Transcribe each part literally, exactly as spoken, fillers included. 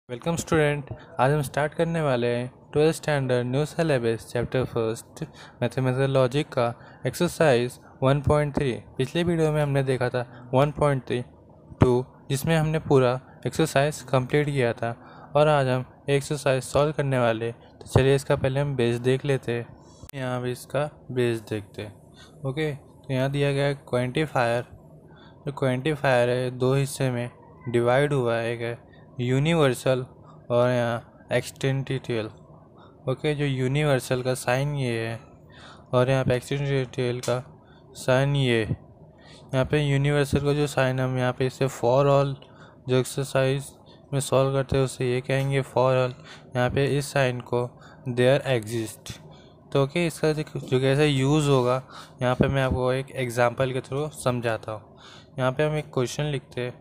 Welcome student. आज हम start करने वाले हैं twelfth standard new syllabus chapter first mathematical का एक्सरसाइज वन पॉइंट थ्री। पिछले वीडियो में हमने देखा था वन पॉइंट थ्री टू, जिसमें हमने पूरा एक्सरसाइज कंप्लीट किया था और आज हम एक्सरसाइज सॉल्व करने वाले। तो चलिए इसका पहले हम बेस देख लेते हैं। यहाँ भी इसका बेस देखते हैं। ओके, तो यहाँ दिया गया है क्वांटिफायर। जो क्वांटिफायर है दो हिस्से में डिवाइड हुआ है, एक है यूनिवर्सल और यहाँ एक्सटेंटिटियल। ओके, जो यूनिवर्सल का साइन ये है और यहाँ पे एक्सटेंटिटियल का साइन ये। यहाँ पे यूनिवर्सल का जो साइन हम यहाँ पे इसे फॉर ऑल जो एक्सरसाइज में सॉल्व करते हैं उसे ये कहेंगे फॉर ऑल। यहाँ पे इस साइन को देयर एग्जिस्ट। तो ओके, इसका जो कैसे यूज़ होगा यहाँ पे मैं आपको एक एग्जांपल के थ्रू समझाता हूँ। यहाँ पे हम एक क्वेश्चन लिखते हैं।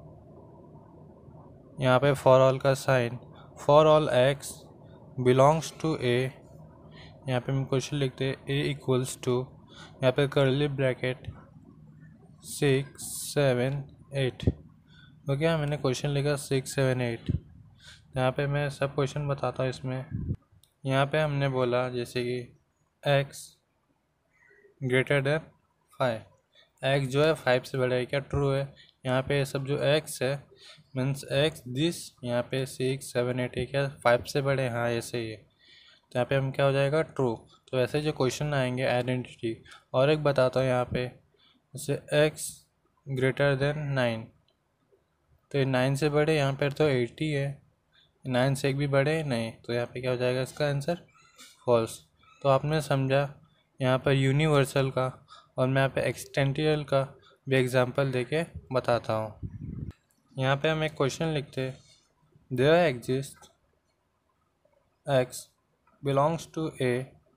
यहाँ पे फॉर ऑल का sign for all X belongs to A. यहाँ पे हम क्वेश्चन लिखते हैं ए इक्वल्स टू, यहाँ पे curly bracket six seven eight. Okay, मैंने क्वेश्चन लिखा सिक्स सेवन एट। यहाँ पे मैं सब क्वेश्चन बताता हूँ इसमें। यहाँ पे हमने बोला जैसे कि X greater than five. X जो है फाइव से बड़ा है, क्या ट्रू है? यहाँ पे सब जो एक्स है मीन्स एक्स दिस, यहाँ पे सिक्स सेवन एट है, क्या फाइव से बड़े? हाँ, ऐसे ही है। तो यहाँ पे हम क्या हो जाएगा ट्रू। तो ऐसे जो क्वेश्चन आएंगे आइडेंटिटी। और एक बताता हूँ यहाँ पे जैसे एक्स ग्रेटर देन नाइन, तो ये नाइन से बड़े, यहाँ पर तो एटी है, नाइन से एक भी बड़े नहीं, तो यहाँ पे क्या हो जाएगा इसका आंसर फॉल्स। तो आपने समझा यहाँ पर यूनिवर्सल का, और मैं यहाँ पे एक्सटेंटियल का भी एग्जांपल देके बताता हूँ। यहाँ पे हम एक क्वेश्चन लिखते हैं there exist x belongs to A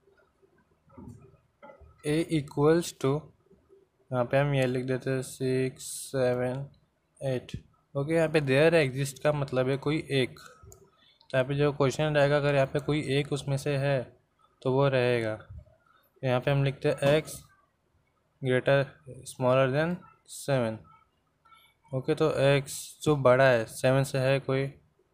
A equals to, यहाँ पे हम ये लिख देते हैं सिक्स सेवन एट। ओके, यहाँ पे देयर एग्जिस्ट का मतलब है कोई एक। तो यहाँ पे जो क्वेश्चन रहेगा अगर यहाँ पे कोई एक उसमें से है तो वो रहेगा। यहाँ पे हम लिखते हैं X greater smaller than seven. Okay, तो एक्स जो बड़ा है सेवन से है कोई।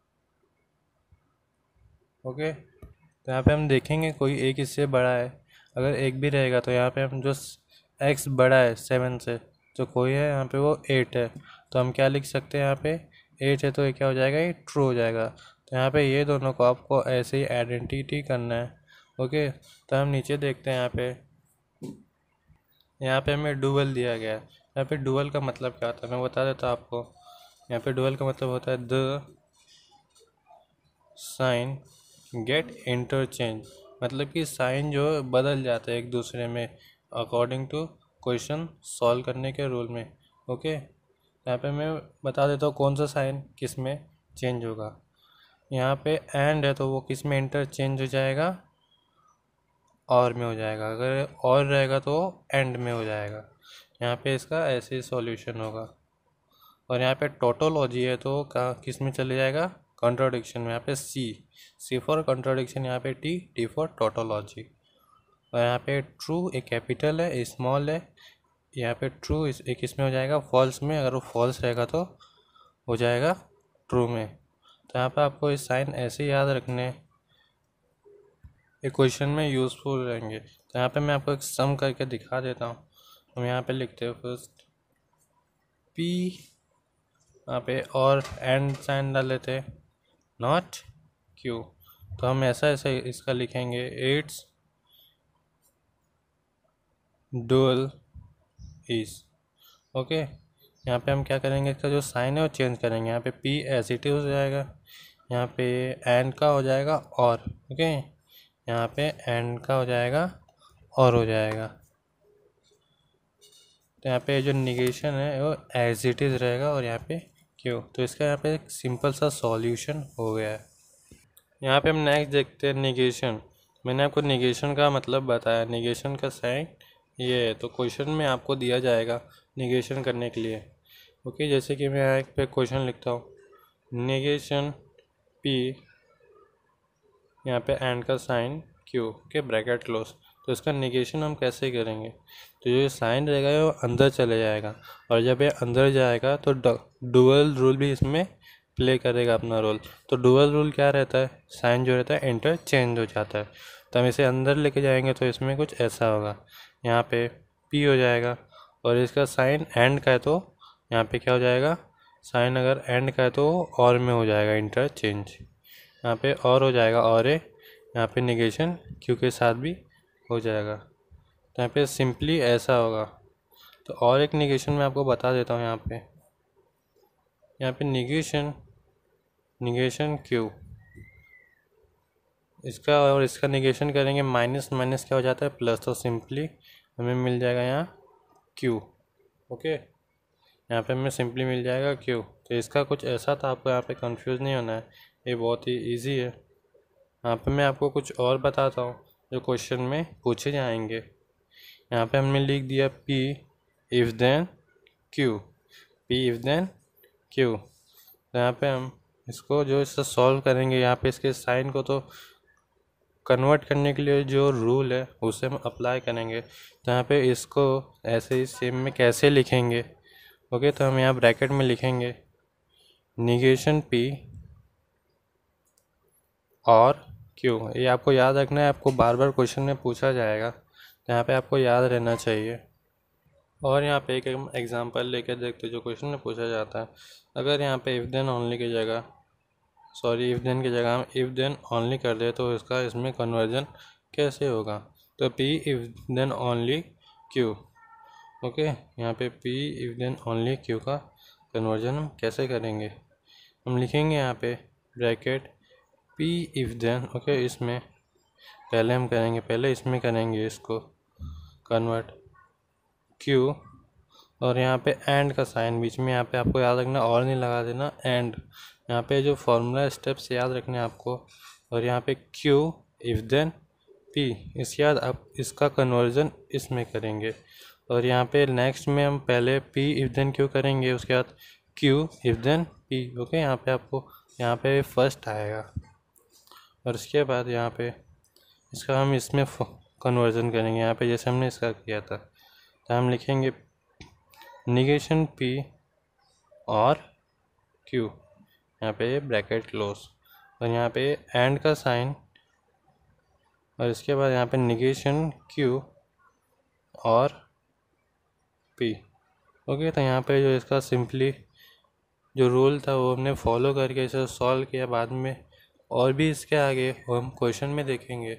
ओके, तो यहाँ पे हम देखेंगे कोई एक इससे बड़ा है। अगर एक भी रहेगा तो यहाँ पे हम जो एक्स बड़ा है सेवन से जो कोई है यहाँ पे वो एट है, तो हम क्या लिख सकते हैं यहाँ पे एट है, तो ये क्या हो जाएगा, ये ट्रू हो जाएगा। तो यहाँ पे ये दोनों को आपको ऐसे ही आइडेंटिटी करना है। ओके, तो हम नीचे देखते हैं। यहाँ पे यहाँ पे हमें डुअल दिया गया है। यहाँ पे डुअल का मतलब क्या होता है मैं बता देता हूँ आपको। यहाँ पे डुअल का मतलब होता है द साइन गेट इंटरचेंज, मतलब कि साइन जो बदल जाता है एक दूसरे में अकॉर्डिंग टू क्वेश्चन सॉल्व करने के रूल में। ओके, यहाँ पे मैं बता देता हूँ कौन सा साइन किस में चेंज होगा। यहाँ पे एंड है तो वो किस में इंटरचेंज हो जाएगा, और में हो जाएगा। अगर और रहेगा तो एंड में हो जाएगा। यहाँ पे इसका ऐसे ही सॉल्यूशन होगा। और यहाँ पे टोटोलॉजी है तो का किस में चले जाएगा, कॉन्ट्राडिक्शन में। यहाँ पे सी सी फॉर कॉन्ट्राडिक्शन, यहाँ पे टी टी फॉर टोटोलॉजी। और यहाँ पे ट्रू एक कैपिटल है, स्मॉल है, यहाँ पे ट्रू इस एक इसमें हो जाएगा फॉल्स में। अगर वो फॉल्स रहेगा तो हो जाएगा ट्रू में। तो यहाँ पे आपको इस साइन ऐसे याद रखने, एक क्वेश्चन में यूज़फुल रहेंगे। तो यहाँ पे मैं आपको एक सम करके दिखा देता हूँ। हम यहाँ पे लिखते हैं फर्स्ट पी, यहाँ पे और एंड साइन डाल लेते हैं नॉट क्यू। तो हम ऐसा ऐसे इसका लिखेंगे इट्स डुअल इज। ओके, यहाँ पे हम क्या करेंगे, इसका जो साइन है वो चेंज करेंगे। यहाँ पे पी एज इट इज हो जाएगा, यहाँ पे एंड का हो जाएगा और। ओके, यहाँ पे एंड का हो जाएगा और हो जाएगा। तो यहाँ पे जो निगेशन है वो एज इट इज़ रहेगा और यहाँ पे क्यों। तो इसका यहाँ पे एक सिंपल सा सॉल्यूशन हो गया है। यहाँ पे हम नेक्स्ट देखते हैं निगेशन। मैंने आपको निगेशन का मतलब बताया, निगेशन का साइन ये है। तो क्वेश्चन में आपको दिया जाएगा निगेशन करने के लिए। ओके, जैसे कि मैं यहाँ पे क्वेश्चन लिखता हूँ निगेशन पी, यहाँ पे एंड का साइन क्यू के ब्रैकेट क्लोज। तो इसका निगेशन हम कैसे करेंगे, तो जो साइन रहेगा वो अंदर चले जाएगा, और जब ये अंदर जाएगा तो डुअल रूल भी इसमें प्ले करेगा अपना रोल। तो डुअल रूल क्या रहता है, साइन जो रहता है इंटरचेंज हो जाता है। तो हम इसे अंदर लेके जाएंगे तो इसमें कुछ ऐसा होगा, यहाँ पे पी हो जाएगा, और इसका साइन एंड का है तो यहाँ पे क्या हो जाएगा, साइन अगर एंड का है तो और में हो जाएगा इंटरचेंज, यहाँ पे और हो जाएगा और ए, यहाँ पे निगेशन क्यू के साथ भी हो जाएगा। तो यहाँ पे सिंपली ऐसा होगा। तो और एक निगेशन मैं आपको बता देता हूँ, यहाँ पे यहाँ पे निगेशन निगेशन क्यू, इसका और इसका निगेशन करेंगे, माइनस माइनस क्या हो जाता है प्लस, तो सिंपली हमें मिल जाएगा यहाँ क्यू। ओके, यहाँ पे हमें सिंपली मिल जाएगा क्यू। तो इसका कुछ ऐसा था, आपको यहाँ पे कंफ्यूज नहीं होना है, ये बहुत ही इजी है। यहाँ पे मैं आपको कुछ और बताता हूँ जो क्वेश्चन में पूछे जाएंगे। यहाँ पे हमने लिख दिया P if then Q, P if then Q। तो यहाँ पे हम इसको जो इससे सॉल्व करेंगे, यहाँ पे इसके साइन को तो कन्वर्ट करने के लिए जो रूल है उसे हम अप्लाई करेंगे। तो यहाँ पे इसको ऐसे ही सेम में कैसे लिखेंगे, ओके। तो हम यहाँ ब्रैकेट में लिखेंगे निगेशन P और Q। ये आपको याद रखना है, आपको बार बार क्वेश्चन में पूछा जाएगा, तो यहाँ पे आपको याद रहना चाहिए। और यहाँ पे एक एग्जांपल लेके देखते जो क्वेश्चन में पूछा जाता है। अगर यहाँ पे इफ़ देन ओनली की जगह सॉरी इफ़ देन की जगह हम इफ़ देन ओनली कर दे तो इसका इसमें कन्वर्जन कैसे होगा। तो P if then only Q, okay. यहाँ पे P if then only Q का कन्वर्जन हम कैसे करेंगे, हम लिखेंगे यहाँ पे bracket P if then, okay. इसमें पहले हम करेंगे पहले इसमें करेंगे इसको कन्वर्ट Q, और यहाँ पे एंड का साइन बीच में, यहाँ पे आपको याद रखना और नहीं लगा देना एंड, यहाँ पे जो फॉर्मूला स्टेप्स याद रखने आपको। और यहाँ पे Q इफ़ देन P, इसके बाद आप इसका कन्वर्जन इसमें करेंगे। और यहाँ पे नेक्स्ट में हम पहले P इफ़ देन Q करेंगे, उसके बाद Q if then P, okay. यहाँ पे आपको यहाँ पे फर्स्ट आएगा, और उसके बाद यहाँ पे इसका हम इसमें कन्वर्जन करेंगे, यहाँ पे जैसे हमने इसका किया था। तो हम लिखेंगे निगेशन P और Q, यहाँ पे ब्रैकेट क्लोज, और यहाँ पे एंड का साइन, और इसके बाद यहाँ पे निगेशन Q और P, ओके। तो यहाँ पे जो इसका सिंपली जो रूल था वो हमने फॉलो करके इसे सॉल्व किया। बाद में और भी इसके आगे वो हम क्वेश्चन में देखेंगे।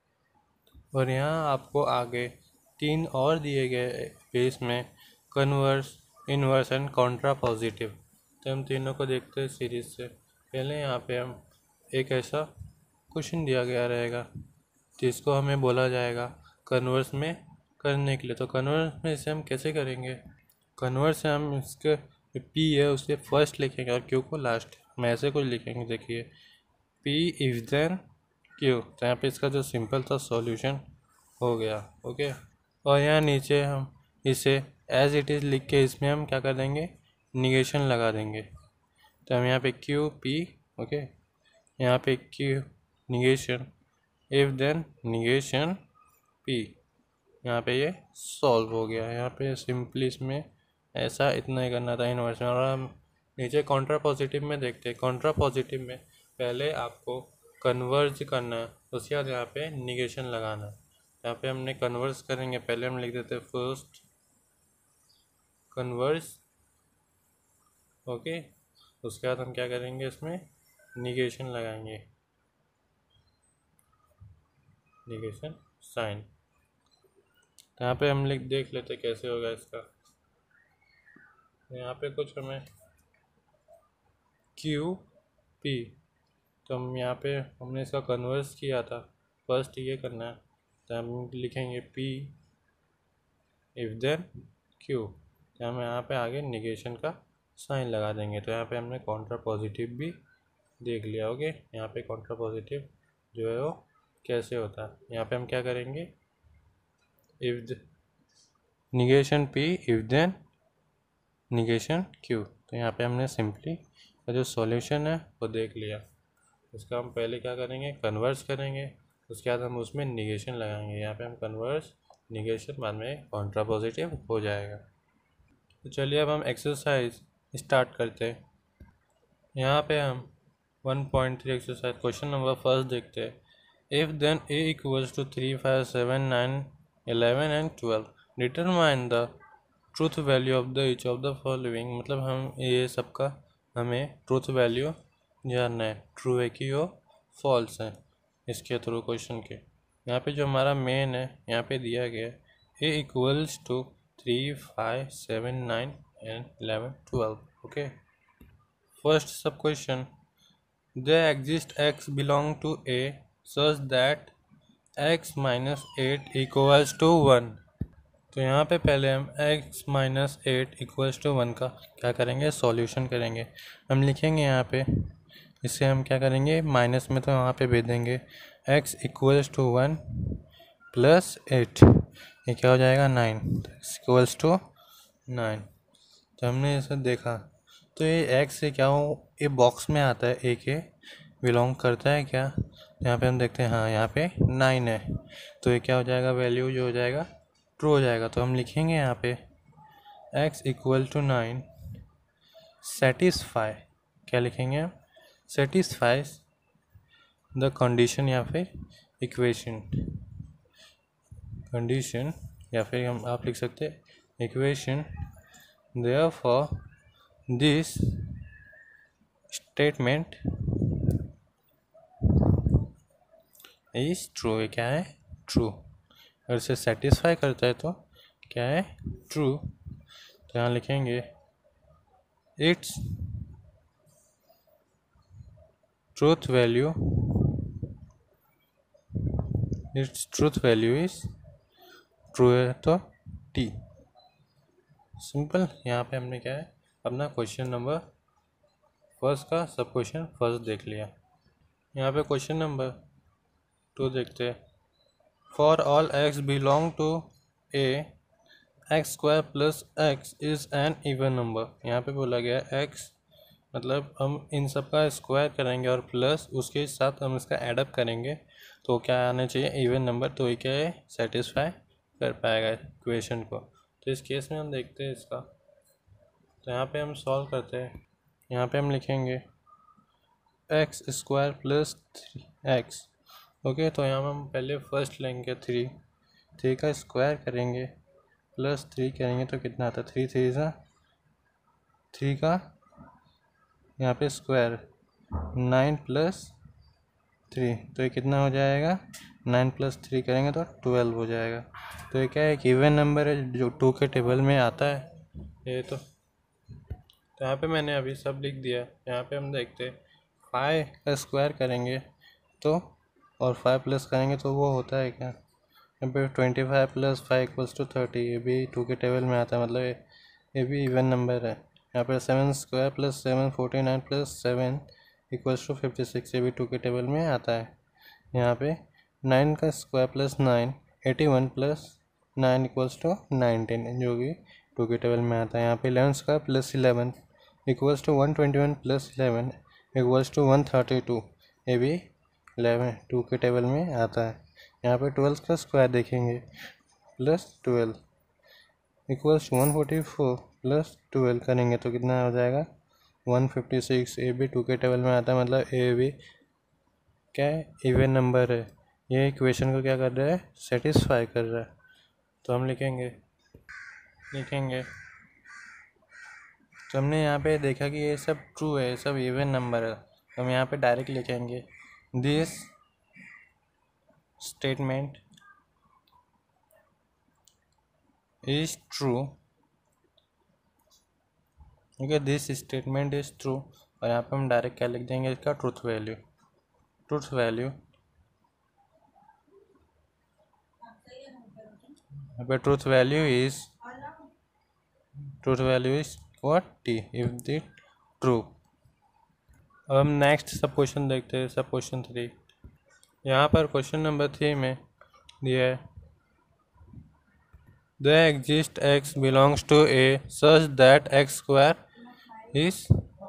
और यहाँ आपको आगे तीन और दिए गए पेज में converse, inverse and contrapositive. तो हम तीनों को देखते हैं सीरीज से। पहले यहाँ पे हम एक ऐसा क्वेश्चन दिया गया रहेगा जिसको हमें बोला जाएगा कन्वर्स में करने के लिए। तो कन्वर्स में इसे हम कैसे करेंगे, कन्वर्स से हम इसके P है उसे फर्स्ट लिखेंगे और Q को लास्ट, हम ऐसे कुछ लिखेंगे। देखिए P इफ़ देन Q, तो यहाँ पे इसका जो सिंपल सा सॉल्यूशन हो गया, ओके। और यहाँ नीचे हम इसे एज इट इज़ लिख के इसमें हम क्या कर देंगे, निगेशन लगा देंगे। तो हम यहाँ पे Q P, ओके, यहाँ पे Q negation if then negation P, यहाँ पे ये सॉल्व हो गया। यहाँ पे सिंपली इसमें ऐसा इतना ही करना था इन्वर्स में। और हम नीचे कॉन्ट्रा पॉजिटिव में देखते हैं। कॉन्ट्रा पॉजिटिव में पहले आपको कन्वर्ज करना है, उसके बाद यहाँ पे निगेशन लगाना है। यहाँ पे हमने कन्वर्स करेंगे, पहले हम लिख देते हैं फर्स्ट कन्वर्स, ओके। उसके बाद हम क्या करेंगे, इसमें निगेशन लगाएंगे, निगेशन साइन। तो यहाँ पे हम लिख देख लेते कैसे होगा इसका। यहाँ पे कुछ हमें Q P, तो हम यहाँ पे हमने इसका कन्वर्स किया था, फर्स्ट ये करना है। तो हम लिखेंगे P इफ़ देन Q, तो हम यहाँ पे आगे निगेशन का साइन लगा देंगे। तो यहाँ पे हमने कॉन्ट्रा पॉजिटिव भी देख लिया, ओके। यहाँ पे कॉन्ट्रा पॉजिटिव जो है वो कैसे होता है। यहाँ पे हम क्या करेंगे, if negation P if then negation Q। तो यहाँ पे हमने सिंपली जो सॉल्यूशन है वो देख लिया। इसका हम पहले क्या करेंगे, कन्वर्स करेंगे, उसके बाद हम उसमें निगेशन लगाएंगे। यहाँ पे हम कन्वर्स निगेशन, बाद में कॉन्ट्रा पॉजिटिव हो जाएगा। तो चलिए अब हम एक्सरसाइज स्टार्ट करते हैं। यहाँ पे हम one point three exercise question number first देखते हैं। If then A equals to three five seven nine eleven and twelve determine the truth value of the each of the following. मतलब हम ये सबका हमें ट्रूथ वैल्यू जानना है, true है कि वो फॉल्स है, इसके थ्रू क्वेश्चन के। यहाँ पे जो हमारा मेन है यहाँ पे दिया गया है A equals to three five seven nine and eleven twelve. Okay, first sub question, there exist x belong to A such that x minus eight equals to one. तो यहाँ पे पहले हम x minus eight equals to one का क्या करेंगे, solution करेंगे। हम लिखेंगे यहाँ पे, इससे हम क्या करेंगे, माइनस में तो यहाँ पे भेज देंगे x equals to one plus eight, ये क्या हो जाएगा नाइन, इक्वल्स टू नाइन। तो हमने इसे देखा तो ये x से क्या हो, ये बॉक्स में आता है, ए के बिलोंग करता है क्या, यहाँ पे हम देखते हैं हाँ यहाँ पे नाइन है, तो ये क्या हो जाएगा, वैल्यू जो हो जाएगा ट्रू हो जाएगा। तो हम लिखेंगे यहाँ पे x equal to nine satisfy, क्या लिखेंगे हम, सेटिस्फाइज द कंडीशन या फिर इक्वेशन, कंडीशन या फिर हम आप लिख सकते हैं equation, therefore this statement is true. ये क्या है, ट्रू। अगर इसे सेटिस्फाई करता है तो क्या है, ट्रू। तो यहाँ लिखेंगे its truth value, its truth value is true है तो टी। सिंपल। यहाँ पे हमने क्या है, अपना क्वेश्चन नंबर फर्स्ट का सब क्वेश्चन फर्स्ट देख लिया। यहाँ पे क्वेश्चन नंबर टू देखते हैं। For all x belong to A x square plus x is an even number. यहाँ पे बोला गया है एक्स मतलब हम इन सब का स्क्वायर करेंगे और प्लस उसके साथ हम इसका एडअप करेंगे तो क्या आना चाहिए, इवन नंबर। तो ये क्या है, सेटिस्फाई कर पाएगा इक्वेशन को। तो इस केस में हम देखते हैं इसका, तो यहाँ पे हम सॉल्व करते हैं। यहाँ पे हम लिखेंगे x square plus three x. Okay, तो यहाँ हम पहले फर्स्ट लेंगे थ्री, थ्री का स्क्वायर करेंगे प्लस थ्री करेंगे तो कितना आता है, थ्री थ्री सा थ्री का यहाँ पे स्क्वायर नाइन प्लस थ्री, तो ये कितना हो जाएगा, नाइन प्लस थ्री करेंगे तो ट्वेल्व हो जाएगा। तो ये क्या है, एक इवन नंबर है जो टू के टेबल में आता है ये। तो तो यहाँ पे मैंने अभी सब लिख दिया। यहाँ पे हम देखते हैं फाइव का स्क्वायर करेंगे तो और फाइव प्लस करेंगे तो वो होता है क्या, यहाँ पे twenty five plus five equals to thirty, ये भी टू के टेबल में आता है, मतलब ये ये भी इवन नंबर है। यहाँ पे seven square plus seven forty nine plus seven equals to fifty six, ये भी टू के टेबल में आता है। यहाँ पे नाइन का square plus nine eighty one plus nine equals to nineteen, जो कि टू के टेबल में आता है। यहाँ पे eleven square plus eleven equals to one twenty one plus eleven equals to one thirty two, ये भी इलेवन टू के टेबल में आता है। यहाँ पे ट्वेल्व का स्क्वायर देखेंगे plus twelve equals one forty four plus twelve करेंगे तो कितना हो जाएगा, वन फिफ्टी सिक्स, ए भी टू के टेबल में आता है, मतलब ए भी क्या है, इवन नंबर है। ये इक्वेशन को क्या कर रहा है, सेटिस्फाई कर रहा है। तो हम लिखेंगे लिखेंगे तो हमने यहाँ पे देखा कि ये सब ट्रू है, ये सब इवन नंबर है, तो हम यहाँ पे डायरेक्ट लिखेंगे this statement is true. Okay, this statement is true, और यहाँ पे हम डायरेक्ट क्या लिख देंगे, इसका ट्रूथ वैल्यू, ट्रूथ वैल्यू यहाँ पे truth value is truth value is what, T, if the true. अब हम नेक्स्ट सब क्वेश्चन देखते हैं, सब क्वेश्चन थ्री। यहाँ पर क्वेश्चन नंबर थ्री में दिया है the exist x belongs to A such that x square is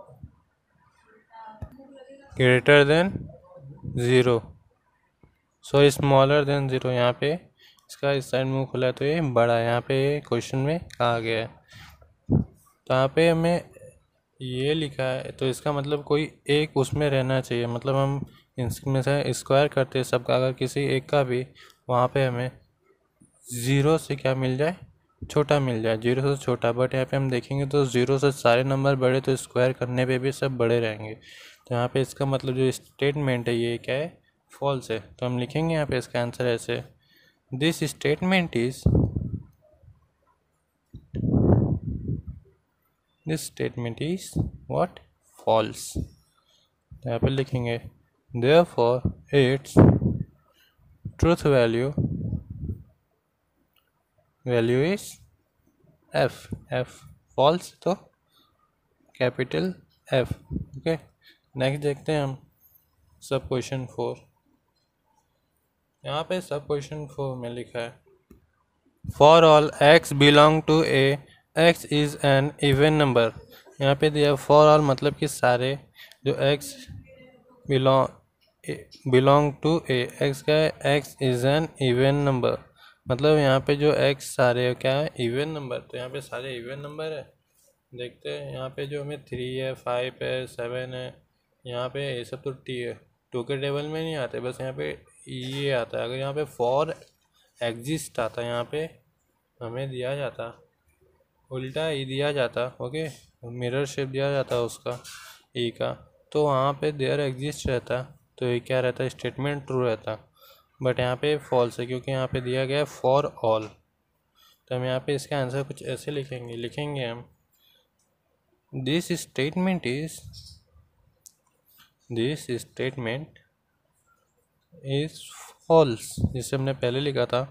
greater than zero so smaller than zero. यहाँ पे इसका इस साइड मुंह खुला है तो ये बड़ा है, यहाँ पे क्वेश्चन में कहा गया है। तो यहाँ पे हमें ये लिखा है तो इसका मतलब कोई एक उसमें रहना चाहिए, मतलब हम इसमें से स्क्वायर करते हैं सबका, अगर किसी एक का भी वहाँ पे हमें ज़ीरो से क्या मिल जाए, छोटा मिल जाए, जीरो से छोटा। बट यहाँ पे हम देखेंगे तो ज़ीरो से सारे नंबर बड़े, तो स्क्वायर करने पे भी सब बड़े रहेंगे। तो यहाँ पे इसका मतलब जो स्टेटमेंट है ये क्या है, फॉल्स है। तो हम लिखेंगे यहाँ पे इसका आंसर ऐसे, this statement is this statement is what, false. तो यहाँ पे लिखेंगे therefore its truth value value is F. F false तो कैपिटल एफ। ओके, नेक्स्ट देखते हैं हम सब क्वेश्चन फोर। यहाँ पे सब क्वेश्चन फोर में लिखा है for all x belong to A x is an even number. यहाँ पे दिया फॉर ऑल मतलब कि सारे जो x belong belong to A, x का है, x is an even number, मतलब यहाँ पे जो एक्स सारे क्या है, इवन नंबर। तो यहाँ पे सारे इवन नंबर है। देखते हैं यहाँ पे जो हमें थ्री है, फाइव है, सेवन है, यहाँ पे ये सब तो टी है, टू के टेबल में नहीं आते, बस यहाँ पे ये आता है। अगर यहाँ पे फॉर एग्जिस्ट आता, यहाँ पे हमें दिया जाता उल्टा ई दिया जाता, ओके, मिरर शेप दिया जाता उसका ई का, तो वहाँ पे देयर एग्जिस्ट रहता, तो ये क्या रहता, स्टेटमेंट ट्रू रहता। बट यहाँ पे फॉल्स है क्योंकि यहाँ पे दिया गया है फॉर ऑल। तो हम यहाँ पे इसका आंसर कुछ ऐसे लिखेंगे लिखेंगे हम this statement is this statement is false, जिसे हमने पहले लिखा था।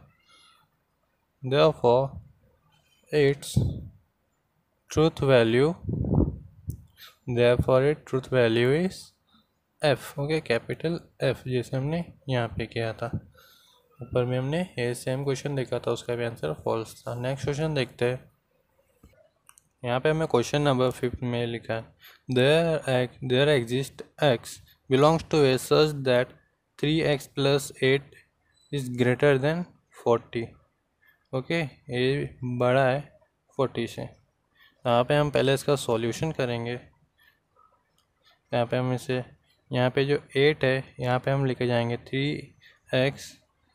Therefore its truth value therefore it truth value is F. Okay, capital F, जैसे हमने यहाँ पे किया था। ऊपर में हमने ये सेम क्वेश्चन देखा था, उसका भी आंसर फॉल्स था। नेक्स्ट क्वेश्चन देखते हैं। यहाँ पे हमें क्वेश्चन नंबर फिफ्थ में लिखा है there there exist x belongs to A such that three x plus eight is greater than forty. Okay, ये बड़ा है फोर्टी से। यहाँ पे हम पहले इसका सॉल्यूशन करेंगे। यहाँ पे हम इसे, यहाँ पे जो एट है यहाँ पे हम लेके जाएंगे three x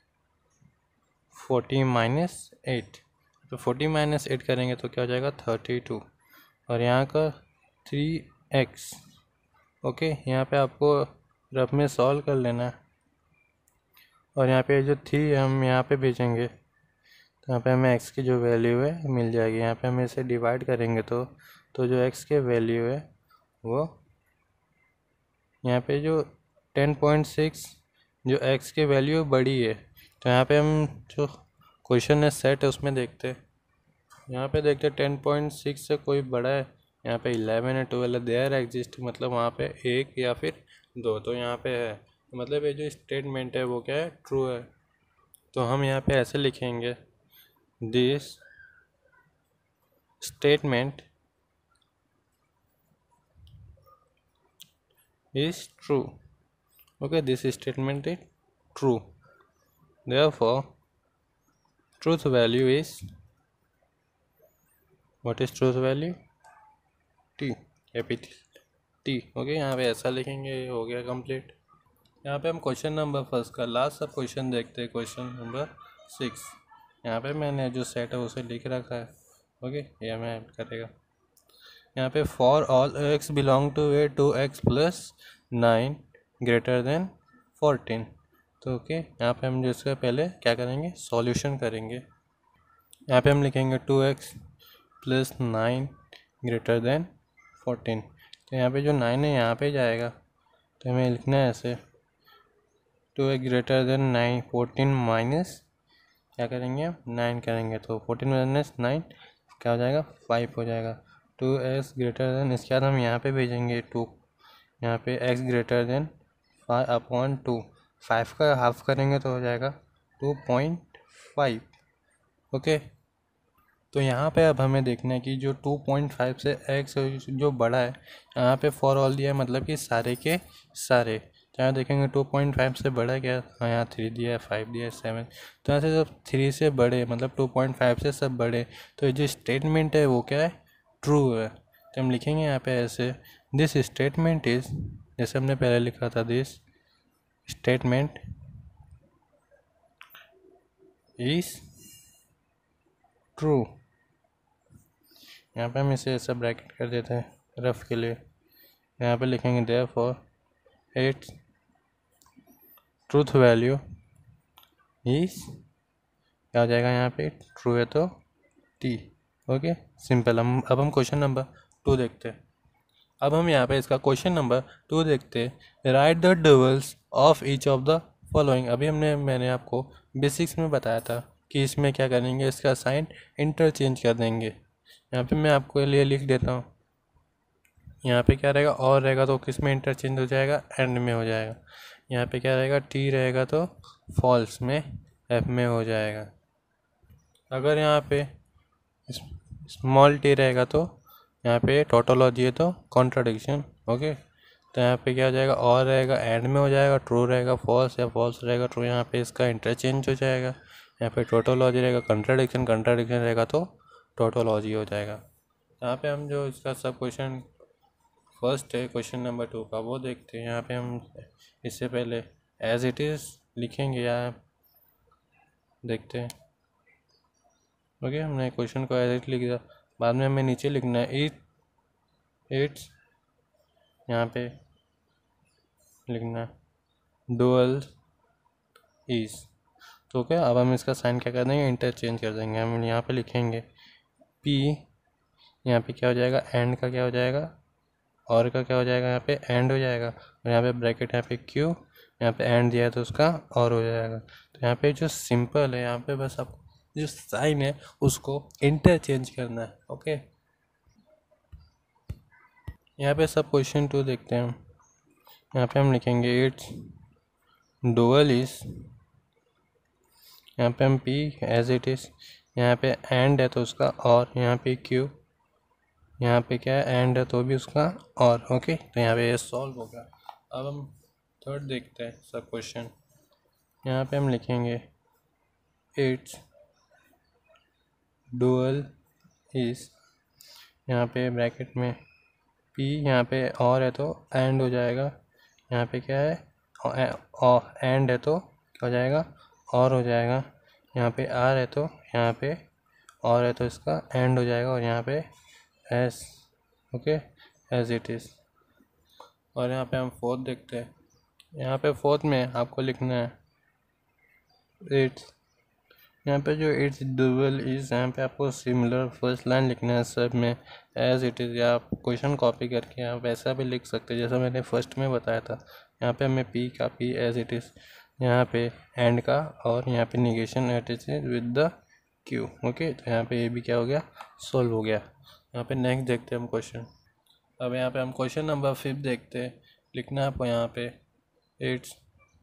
forty minus eight, तो फोर्टी माइनस एट करेंगे तो क्या हो जाएगा थर्टी टू, और यहाँ का थ्री एक्स। ओके, यहाँ पे आपको रफ में सॉल्व कर लेना है, और यहाँ पे जो थ्री हम यहाँ पे भेजेंगे, तो यहाँ पे हमें x की जो वैल्यू है मिल जाएगी। यहाँ पे हम इसे डिवाइड करेंगे तो तो जो x के वैल्यू है वो यहाँ पे जो टेन पॉइंट सिक्स जो x की वैल्यू बड़ी है। तो यहाँ पे हम जो क्वेश्चन है सेट है उसमें देखते हैं, यहाँ पे देखते हैं टेन पॉइंट सिक्स से कोई बड़ा है, यहाँ पे इलेवन है, ट्वेल्व है, देयर एग्जिस्ट, मतलब वहाँ पे एक या फिर दो, तो यहाँ पे है, मतलब ये जो स्टेटमेंट है वो क्या है, ट्रू है। तो हम यहाँ पे ऐसे लिखेंगे this statement is true. Okay, this statement is true. Therefore, truth value is, what is truth value? T, capital T. Okay, यहाँ पे ऐसा लिखेंगे, हो गया कंप्लीट। यहाँ पे हम क्वेश्चन नंबर फर्स्ट का लास्ट सब क्वेश्चन देखते हैं, क्वेश्चन नंबर सिक्स। यहाँ पे मैंने जो सेट है उसे लिख रखा है। ओके, ये मैं ऐड करेगा यहाँ पे for all x belong to A two x plus nine greater than fourteen. तो ओके, यहाँ पे हम जिसका पहले क्या करेंगे, सॉल्यूशन करेंगे। यहाँ पे हम लिखेंगे two x plus nine greater than fourteen. तो यहाँ पे जो नाइन है यहाँ पे जाएगा, तो हमें लिखना है ऐसे two x greater than nine, fourteen minus क्या करेंगे, नाइन करेंगे, तो फोर्टीन माइनस नाइन क्या हो जाएगा, फाइव हो जाएगा। टू एक्स ग्रेटर देन, इसके बाद हम यहाँ पे भेजेंगे टू, यहाँ पे x greater than five upon two, five का हाफ करेंगे तो हो जाएगा टू पॉइंट फाइव। ओके, तो यहाँ पे अब हमें देखना है कि जो टू पॉइंट फाइव से एक्स जो बड़ा है, यहाँ पे फॉर ऑल दिया है, मतलब कि सारे के सारे। तो यहाँ देखेंगे टू पॉइंट फाइव से बड़ा क्या, हाँ यहाँ थ्री दिया है, फाइव दिया है, सेवन, तो यहाँ से सब थ्री से बड़े, मतलब टू पॉइंट फाइव से सब बड़े। तो ये जो स्टेटमेंट है वो क्या है, ट्रू है। तो हम लिखेंगे यहाँ पे ऐसे, दिस स्टेटमेंट इज, जैसे हमने पहले लिखा था, दिस स्टेटमेंट इज ट्रू। यहाँ पे हम इसे ऐसा ब्रैकेट कर देते हैं रफ के लिए। यहाँ पे लिखेंगे therefore its truth value is, क्या हो जाएगा यहाँ पे, ट्रू है तो टी। Okay, simple. हम अब हम क्वेश्चन नंबर टू देखते हैं। अब हम यहाँ पे इसका क्वेश्चन नंबर टू देखते हैं। Write the duals of each of the following. अभी हमने मैंने आपको बेसिक्स में बताया था कि इसमें क्या करेंगे, इसका साइन इंटरचेंज कर देंगे। यहाँ पे मैं आपको लिए लिख देता हूँ। यहाँ पे क्या रहेगा, और रहेगा तो किस में इंटरचेंज हो जाएगा, एंड में हो जाएगा। यहाँ पे क्या रहेगा, टी रहेगा तो फॉल्स में, एफ में हो जाएगा। अगर यहाँ पे स्मॉल टी रहेगा तो यहाँ पे टोटोलॉजी है तो कॉन्ट्राडिक्शन। ओके, तो यहाँ पे क्या हो जाएगा, और रहेगा एंड में हो जाएगा, ट्रू रहेगा फॉल्स, या फॉल्स रहेगा ट्रू। यहाँ पे इसका इंटरचेंज हो जाएगा। यहाँ पे टोटोलॉजी रहेगा कंट्राडिक्शन, कंट्राडिक्शन रहेगा तो टोटोलॉजी हो जाएगा। यहाँ पे हम जो इसका सब क्वेश्चन फर्स्ट है क्वेश्चन नंबर टू का, वो देखते हैं। यहाँ पे हम इससे पहले एज इट इज़ लिखेंगे या देखते हैं। ओके, हमने क्वेश्चन को एज इट लिख दिया, बाद में हमें नीचे लिखना है इट इट्स, यहाँ पे लिखना डुअल इज। तो क्या, अब हम इसका साइन क्या कर देंगे, इंटरचेंज कर देंगे। हम यहाँ पे लिखेंगे पी, यहाँ पे क्या हो जाएगा, एंड का क्या हो जाएगा, और का क्या हो जाएगा, यहाँ पे एंड हो जाएगा। और यहाँ पे ब्रैकेट, यहाँ पे क्यू, यहाँ पे एंड दिया है तो उसका और हो जाएगा। तो यहाँ पे जो सिंपल है, यहाँ पे बस आपको जो साइन है उसको इंटरचेंज करना है। ओके, यहाँ पे सब क्वेश्चन टू देखते हैं। यहाँ पे हम लिखेंगे इट्स डुअल इज, यहाँ पे हम पी एज इट इज़, यहाँ पे एंड है तो उसका और, यहाँ पे क्यू, यहाँ पे क्या है, एंड है तो भी उसका और। ओके, तो यहाँ पे ये सॉल्व हो गया। अब हम थर्ड देखते हैं सब क्वेश्चन। यहाँ पे हम लिखेंगे इट्स डुअल इज, यहाँ पे ब्रैकेट में पी, यहाँ पे और है तो एंड हो जाएगा। यहाँ पे क्या है, और एंड है तो क्या हो जाएगा, और हो जाएगा। यहाँ पे आर है तो यहाँ पे और है तो इसका एंड हो जाएगा। और यहाँ पे एस, ओके, एज इट इज़। और यहाँ पे हम फोर्थ देखते हैं। यहाँ पे फोर्थ में आपको लिखना है इट्स, यहाँ पे जो इट्स डुअल इज, यहाँ पे आपको सिमिलर फर्स्ट लाइन लिखना है सब में एज इट इज़, या आप क्वेश्चन कॉपी करके आप वैसा भी लिख सकते हैं जैसा मैंने फर्स्ट में बताया था। यहाँ पे हमें पी का पी एज इट इज़, यहाँ पे एंड का, और यहाँ पे negation at is with the Q. Okay, तो यहाँ पे ये भी क्या हो गया, सॉल्व हो गया। यहाँ पे नेक्स्ट देखते हैं हम क्वेश्चन। अब यहाँ पे हम क्वेश्चन नंबर फिफ्थ देखते हैं। लिखना है आपको यहाँ पे इट्स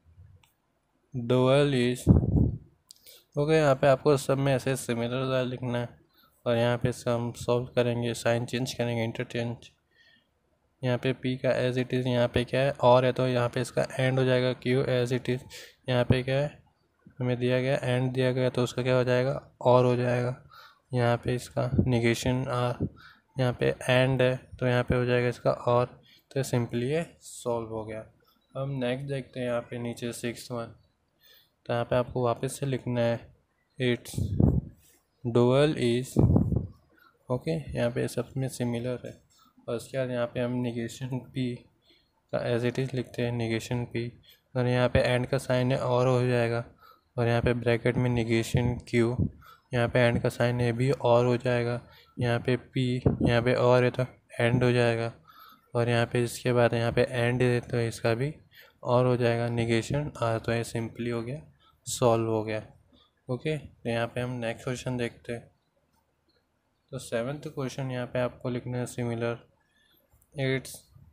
डुअल इज। ओके, यहाँ पे आपको सब में ऐसे सिमिलर लिखना है। और यहाँ पे इसका हम सॉल्व करेंगे, साइन चेंज करेंगे, इंटरचेंज। यहाँ पे पी का एज इट इज़, यहाँ पे क्या है, और है तो यहाँ पे इसका एंड हो जाएगा। क्यू एज इट इज़, यहाँ पे क्या है, हमें दिया गया एंड दिया गया तो उसका क्या हो जाएगा, और हो जाएगा। यहाँ पे इसका निगेशन आर, यहाँ पे एंड है तो यहाँ पे हो जाएगा इसका और। तो सिंपली ये सॉल्व हो गया। हम नेक्स्ट देखते हैं। यहाँ पे नीचे सिक्स वन, तो यहाँ पे आपको वापस से लिखना है इट्स डुअल इज। ओके, यहाँ पे सब में सिमिलर है। और उसके बाद यहाँ पे हम निगेशन पी का एज इट इज़ लिखते हैं, निगेशन पी। और यहाँ पे एंड का साइन है और हो जाएगा। और यहाँ पे ब्रैकेट में निगेशन क्यू, यहाँ पे एंड का साइन है भी और हो जाएगा। यहाँ पे पी, यहाँ पे और है तो एंड हो जाएगा। और यहाँ पे इसके बाद यहाँ पे एंड है तो इसका भी और हो जाएगा, निगेशन आर। तो ये सिंपली हो गया, सॉल्व हो गया। ओके, तो यहाँ पे हम नेक्स्ट क्वेश्चन देखते हैं। तो सेवन्थ क्वेश्चन यहाँ पे आपको लिखना है सिमिलर इट्स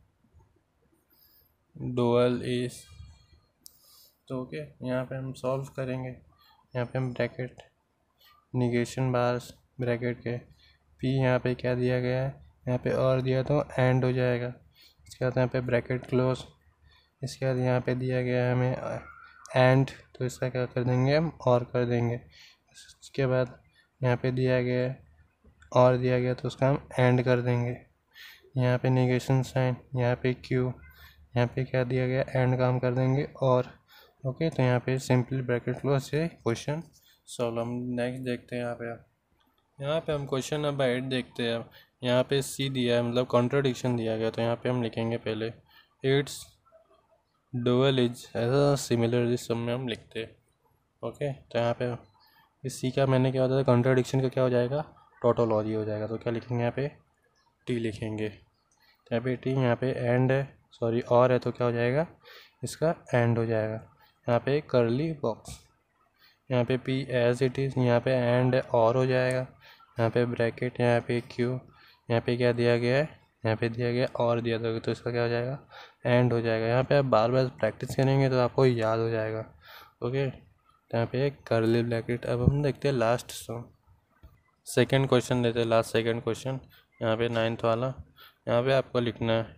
डुअल इज। तो ओके, यहाँ पे हम सॉल्व करेंगे। यहाँ पे हम ब्रैकेट निगेशन बार्स ब्रैकेट के पी, यहाँ पे क्या दिया गया है, यहाँ पे और दिया तो एंड हो जाएगा। इसके बाद यहाँ पे ब्रैकेट क्लोज, इसके बाद यहाँ पे दिया गया है हमें एंड, तो इसका क्या कर देंगे हम, और कर देंगे। इसके बाद यहाँ पे दिया गया है और दिया गया तो उसका हम एंड कर देंगे। यहाँ पे नेगेशन साइन, यहाँ पे क्यू, यहाँ पे क्या दिया गया एंड काम कर देंगे और ओके। तो यहाँ पे सिंपली ब्रैकेट क्लोज से क्वेश्चन सॉल्व। हम नेक्स्ट देखते हैं। यहाँ पे यहाँ पे हम क्वेश्चन नंबर एट देखते हैं। यहाँ पे सी दिया है, मतलब कॉन्ट्राडिक्शन दिया गया। तो यहाँ पे हम लिखेंगे पहले इट्स डुअल इज ऐसा सिमिलर इस सब में हम लिखते हैं ओके। तो यहाँ पे इस सी का मैंने क्या होता है कॉन्ट्राडिक्शन का क्या हो जाएगा टोटोलॉजी हो जाएगा। तो क्या लिखेंगे यहाँ पे टी लिखेंगे। तो यहाँ पे टी, यहाँ पे एंड है सॉरी और है तो क्या हो जाएगा इसका एंड हो जाएगा। यहाँ पे करली बॉक्स, यहाँ पे पी एज इट इज़, यहाँ पे एंड और हो जाएगा। यहाँ पे ब्रैकेट, यहाँ पे क्यू, यहाँ पे क्या दिया गया है यहाँ पे दिया गया और दिया था तो इसका क्या हो जाएगा एंड हो जाएगा। यहाँ पे आप बार बार प्रैक्टिस करेंगे तो आपको याद हो जाएगा ओके। तो यहाँ पे करली ब्रैकेट। अब हम देखते हैं लास्ट सम, सेकंड क्वेश्चन देते हैं, लास्ट सेकंड क्वेश्चन यहाँ पे नाइन्थ वाला। यहाँ पे आपको लिखना है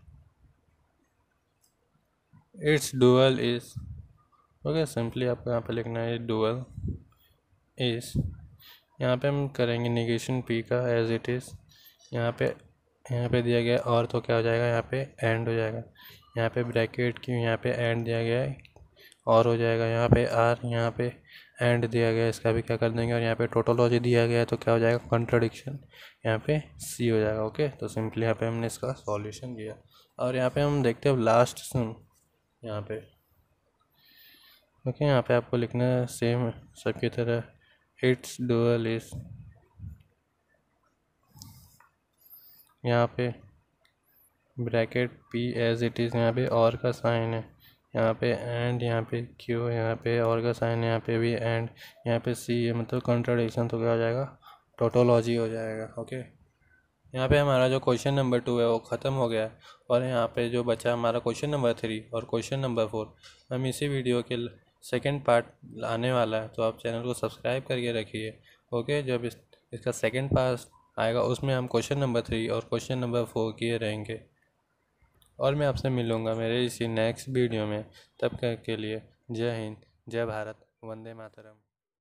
its dual is okay. Simply आपको यहाँ पे लिखना है डुअल इज। यहाँ पे हम करेंगे नेगेशन पी का एज इट इज़। यहाँ पे यहाँ पे दिया गया और तो क्या हो जाएगा यहाँ पे एंड हो जाएगा। यहाँ पे ब्रैकेट की, यहाँ पे एंड दिया गया है और हो जाएगा। यहाँ पे आर, यहाँ पे एंड दिया गया है, इसका भी क्या कर देंगे। और यहाँ पे टोटोलॉजी दिया गया है तो क्या हो जाएगा कॉन्ट्राडिक्शन, यहाँ पे सी हो जाएगा ओके। तो सिंपली यहाँ पे हमने इसका सॉल्यूशन दिया। और यहाँ पे हम देखते हैं लास्ट सम यहाँ पे ओके। यहाँ पे आपको लिखना है सेम सबकी तरह इट्स डुअल इज। यहाँ पे bracket P as it is, यहाँ पे और का साइन है, यहाँ पे एंड, यहाँ पे क्यू, यहाँ पे और का साइन है, यहाँ पे भी एंड, यहाँ पे सी है, मतलब कॉन्ट्राडिक्शन तो क्या हो जाएगा टोटोलॉजी हो जाएगा ओके। यहाँ पे हमारा जो क्वेश्चन नंबर टू है वो ख़त्म हो गया है। और यहाँ पे जो बचा हमारा क्वेश्चन नंबर थ्री और क्वेश्चन नंबर फोर, हम इसी वीडियो के सेकंड पार्ट आने वाला है। तो आप चैनल को सब्सक्राइब करके रखिए ओके। जब इस इसका सेकंड पार्ट आएगा उसमें हम क्वेश्चन नंबर थ्री और क्वेश्चन नंबर फोर किए रहेंगे। और मैं आपसे मिलूँगा मेरे इसी नेक्स्ट वीडियो में। तब तक के लिए जय हिंद, जय भारत, वंदे मातरम।